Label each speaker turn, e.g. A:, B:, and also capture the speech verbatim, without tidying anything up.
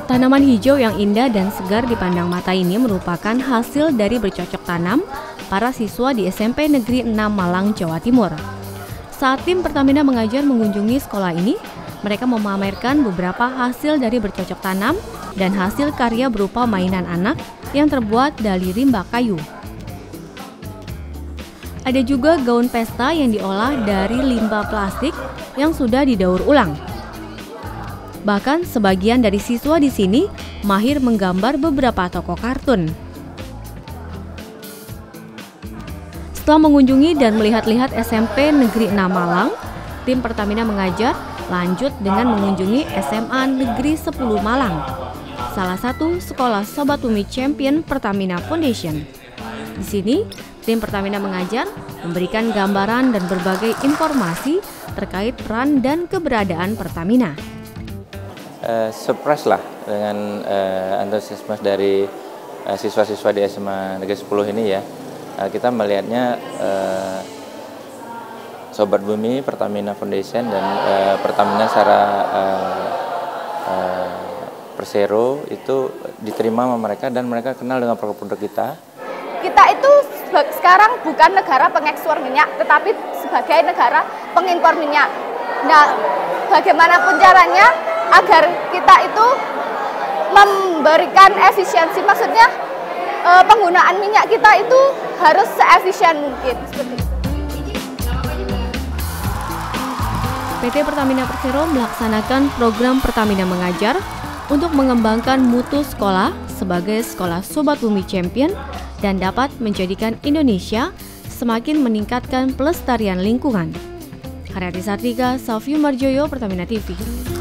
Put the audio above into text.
A: Tanaman hijau yang indah dan segar dipandang mata ini merupakan hasil dari bercocok tanam para siswa di S M P Negeri enam Malang, Jawa Timur. Saat tim Pertamina Mengajar mengunjungi sekolah ini, mereka memamerkan beberapa hasil dari bercocok tanam dan hasil karya berupa mainan anak yang terbuat dari rimba kayu. Ada juga gaun pesta yang diolah dari limbah plastik yang sudah didaur ulang. Bahkan sebagian dari siswa di sini mahir menggambar beberapa tokoh kartun. Setelah mengunjungi dan melihat-lihat S M P Negeri enam Malang, tim Pertamina Mengajar lanjut dengan mengunjungi S M A Negeri sepuluh Malang, salah satu sekolah Sobat Bumi Champion Pertamina Foundation. Di sini, tim Pertamina Mengajar memberikan gambaran dan berbagai informasi terkait peran dan keberadaan Pertamina.
B: Uh, surprise lah dengan uh, antusiasme dari uh, siswa-siswa di S M A Negeri sepuluh ini ya. Uh, kita melihatnya uh, Sobat Bumi, Pertamina Foundation dan uh, Pertamina secara uh, uh, Persero itu diterima sama mereka dan mereka kenal dengan produk-produk kita.
C: Kita itu sekarang bukan negara pengekspor minyak, tetapi sebagai negara pengimpor minyak. Nah, bagaimanapun caranya agar kita itu memberikan efisiensi, maksudnya eh, penggunaan minyak kita itu harus seefisien mungkin. Seperti itu.
A: P T Pertamina Persero melaksanakan program Pertamina Mengajar untuk mengembangkan mutu sekolah sebagai sekolah Sobat Bumi Champion dan dapat menjadikan Indonesia semakin meningkatkan pelestarian lingkungan. Haryati Sartika, Salvio Marjoyo, Pertamina T V.